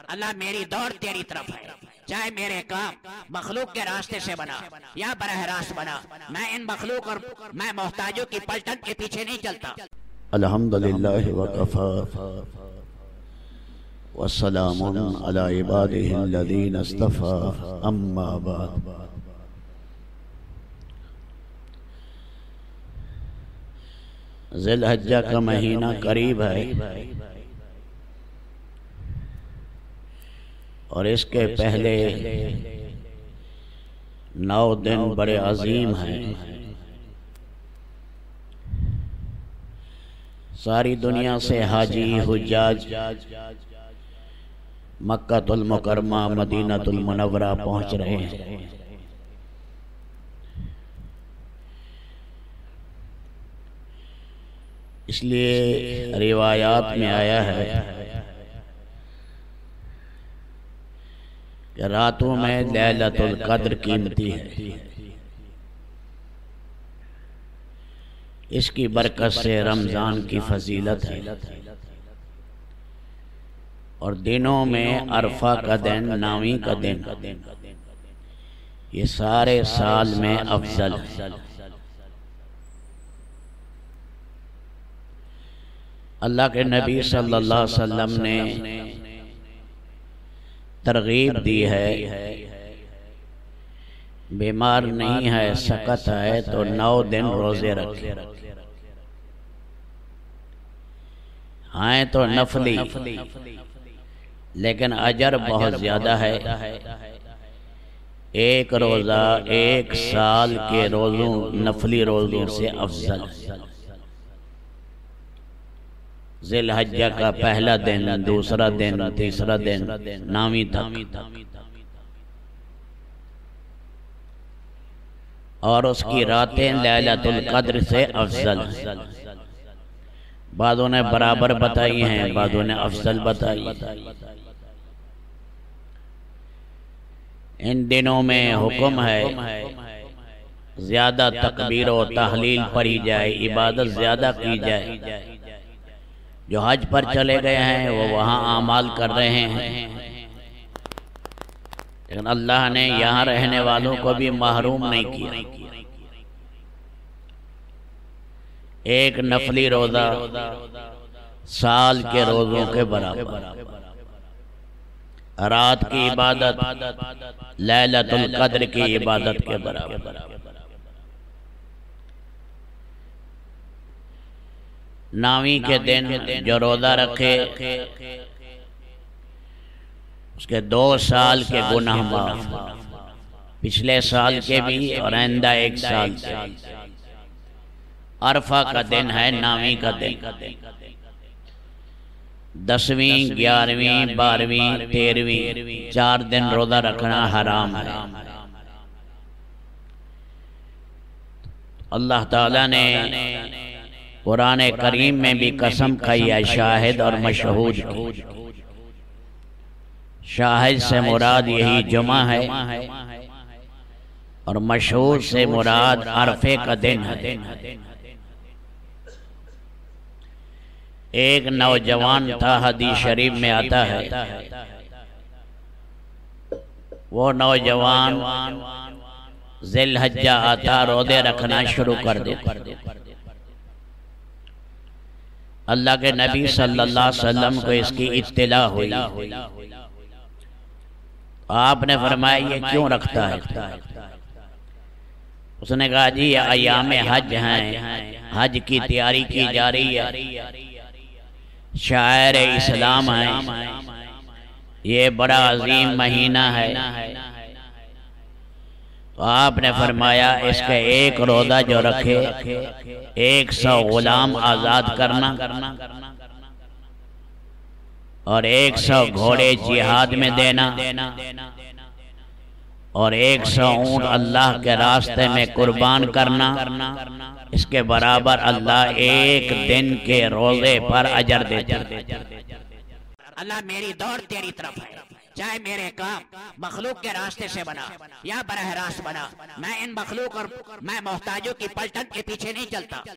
अल्लाह मेरी दौड़ तेरी तरफ है, चाहे मेरे काम मखलूक के रास्ते से बना या बरह रास्त बना, मैं इन मखलूक और मैं मोहताजों की पलटन के पीछे नहीं चलता। अल्हम्दुलिल्लाह वकफ़ा वस्सलामुन अला इबादिहिल्लज़ीना इस्तफ़ा अम्मा बाद। ज़िलहज्जा का महीना करीब है और इसके पहले 9 दिन बड़े अजीम हैं। सारी दुनिया से हाजी हुज्जाज मक्कातुल मुकर्रमा मदीनातुल मुनव्वरा पहुंच रहे हैं। इसलिए रिवायात में आया है कि रातों में लैलतुल कद्र कीमती है। इसकी बरकत से रमज़ान की फजीलत है और दिनों में अरफा का दिन, नावी का दिन, ये सारे साल में अफजल है। अल्लाह के नबी सल्लल्लाहु अलैहि वसल्लम ने तरगीब दी है, बीमार नहीं है, सकत है तो 9 दिन रोजे रखे। हाँ तो नफली, लेकिन अजर बहुत ज्यादा है। एक रोजा 1 साल के रोजों, नफली रोजों से अफजल। ज़िलहज्जा का पहला दिन, दूसरा दिन, तीसरा दिन, नावी तक, और उसकी रातें लैलतुल कद्र से अफजल। बादों ने बराबर बताई हैं, बादों ने अफजल बताई। इन दिनों में हुक्म है ज्यादा तकबीर और तहलील पढ़ी जाए, इबादत ज्यादा की जाए। जो हज पर चले गए हैं वो वहाँ आमाल कर रहे हैं, लेकिन अल्लाह ने यहाँ रहने वालों को भी महरूम नहीं किया। एक नफली रोजा साल के रोजों के बराबर, रात की इबादत लैलतुल कद्र की इबादत के बराबर। नावी के दिन जो रोजा रखे उसके 2 साल के गुनाह माफ, पिछले साल के भी और आइंदा 1 साल के। अरफा का दिन है, नावी का दिन। 10वीं, 11वीं, 12वीं, 13वीं 4 दिन रोजा रखना हराम है। अल्लाह ताला ने कुरान करीम में भी कसम खाई है शाहिद और मशहूद की। शाहिद से मुराद यही जुमा है और मशहूद से मुराद अरफे का दिन है। एक नौजवान था, हदीस शरीफ में आता है, वो नौजवान ज़िलहज्जा आता रोजे रखना शुरू कर देता। अल्लाह के नबी सल्लल्लाहु अलैहि वसल्लम को इसकी इत्तिला हुई। आपने फरमाया ये क्यों रखता है? उसने कहा जी ये अयाम हज हैं, हज की तैयारी की जा रही है, शायर इस्लाम है, ये बड़ा अजीम महीना है। तो आपने फरमाया इसके एक रोजा जो रखे 100 गुलाम आजाद करना और 100 घोड़े जिहाद में देना और 100 ऊंट अल्लाह के रास्ते में कुर्बान करना, इसके बराबर अल्लाह 1 दिन के रोजे पर अजर देता। अल्लाह मेरी दौड़ तेरी तरफ है, चाहे मेरे काम मखलूक के रास्ते से बना या बरह रास्त बना, मैं इन मखलूक और मैं मोहताजों की पलटन के पीछे नहीं चलता।